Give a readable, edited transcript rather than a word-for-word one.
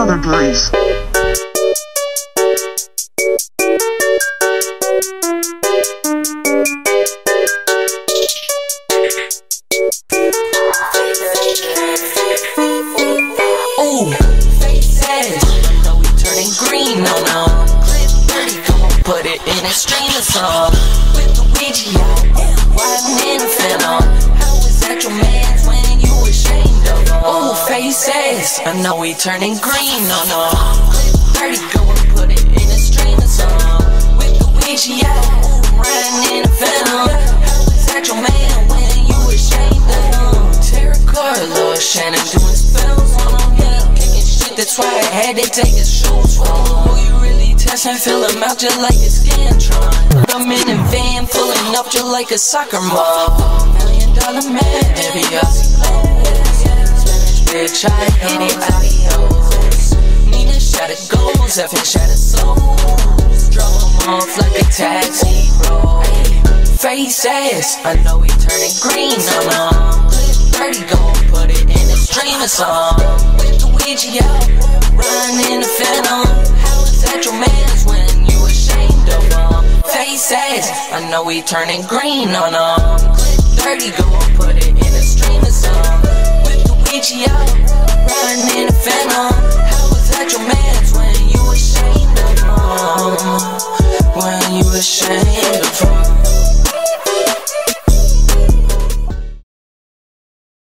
fatherblaze. Ooh, faces, I know we turning green, no, no. Clip 30, come on, put it in a stream of song. With the Ouija out, riding in a phantom. How is that your man's when you ashamed of him? Ooh, faces, I know we turning green, no, no. Clip 30, come on, put it in a stream of song. With the Ouija out, riding in a phantom. How is that your man when you ashamed of him? Terracotta, Lord Shannon doing spells on him, yeah, kicking shit, that's why I had to take his shoes off. Oh, you really test and fill him out just like a Scantron. I'm in a van pulling up just like a soccer mob. $1 million man, every Aussie clothes. Spanish bitch, I hate it, adios. Need a shot of goals, effing shot of souls. Drop him off like a taxi, bro. Faces, I know we turning green, no, no. 30, gon' put it in a stream of song. With the Ouija out, riding in a phantom. How is that your man's when you ashamed of him? Faces, I know we turning green, no, no. 30, gon' put it in a stream of song. With the Ouija out, riding in a phantom. How is that your man's when you ashamed of him? When you ashamed of him?